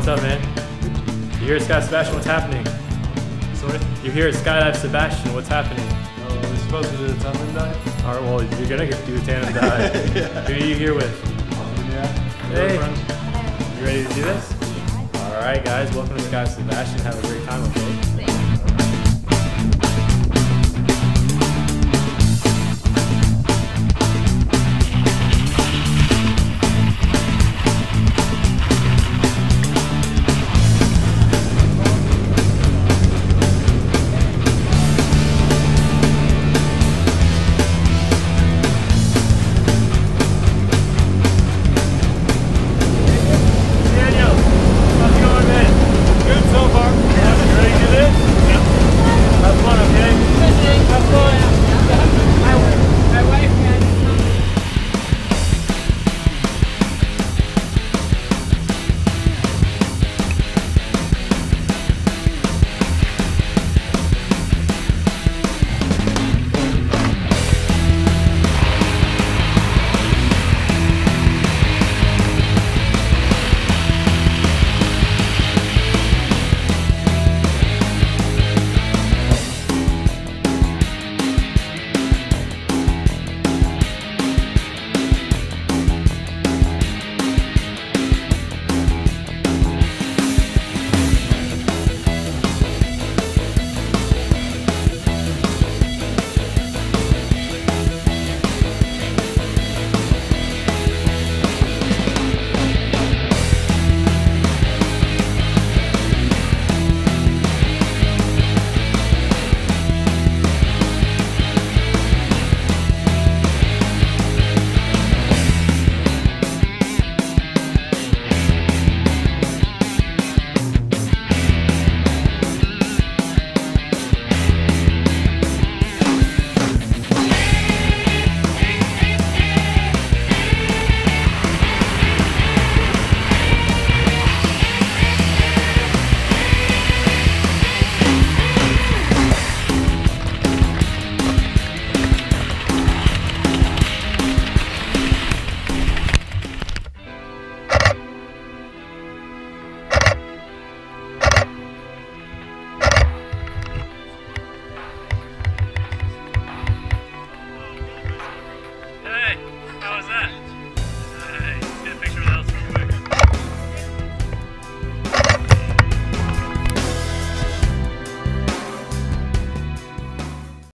what's up, man? You're here at Sky Sebastian, what's happening? Sorry? You're here at Skydive Sebastian, what's happening? We're supposed to do the tandem dive? Alright, well, you're gonna do a tandem dive. Yeah. Who are you here with? Yeah. Hey. You ready to do this? Alright, guys, welcome to Sky Sebastian. Have a great time with